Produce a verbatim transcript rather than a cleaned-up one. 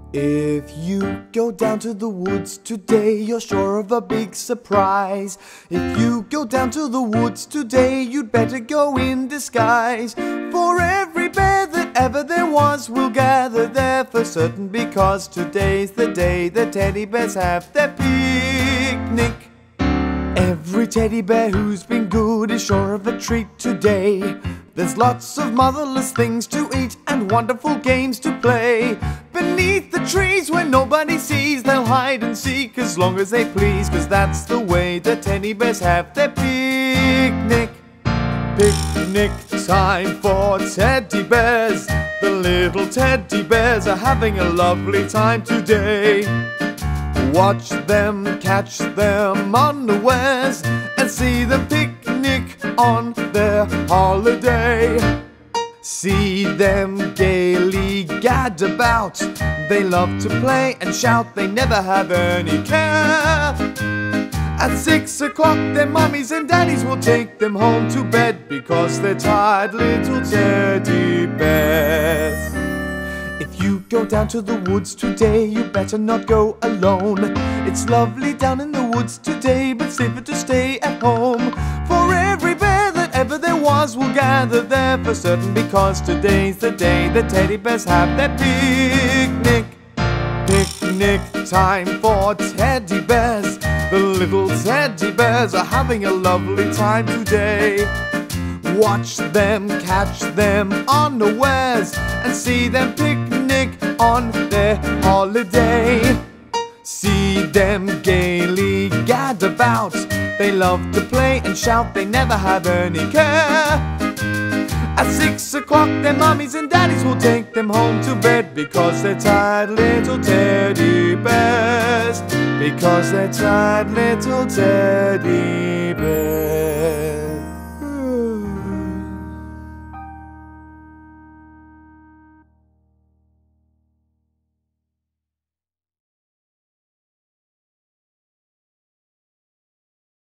If you go down to the woods today, you're sure of a big surprise. If you go down to the woods today, you'd better go in disguise. For every bear that ever there was will gather there for certain, because today's the day the teddy bears have their picnic. Every teddy bear who's been good is sure of a treat today. There's lots of motherless things to eat and wonderful games to play. Beneath the trees where nobody sees, they'll hide and seek as long as they please, 'cause that's the way the teddy bears have their picnic. Picnic time for teddy bears. The little teddy bears are having a lovely time today. Watch them, catch them unawares, and see them picnic on their holiday. See them gaily gad about. They love to play and shout, they never have any care. At six o'clock their mummies and daddies will take them home to bed, because they're tired little teddy bears. If you go down to the woods today, you better not go alone. It's lovely down in the woods today, but safer to stay at home. For every bear that ever there was will gather there for certain, because today's the day the teddy bears have their picnic. Picnic time for teddy bears. The little teddy bears are having a lovely time today. Watch them, catch them unawares, and see them picnic on their holiday. See them gaily gad about. They love to play and shout, they never have any care. At six o'clock their mummies and daddies will take them home to bed, because they're tired little teddy bears. Because they're tired little teddy bears.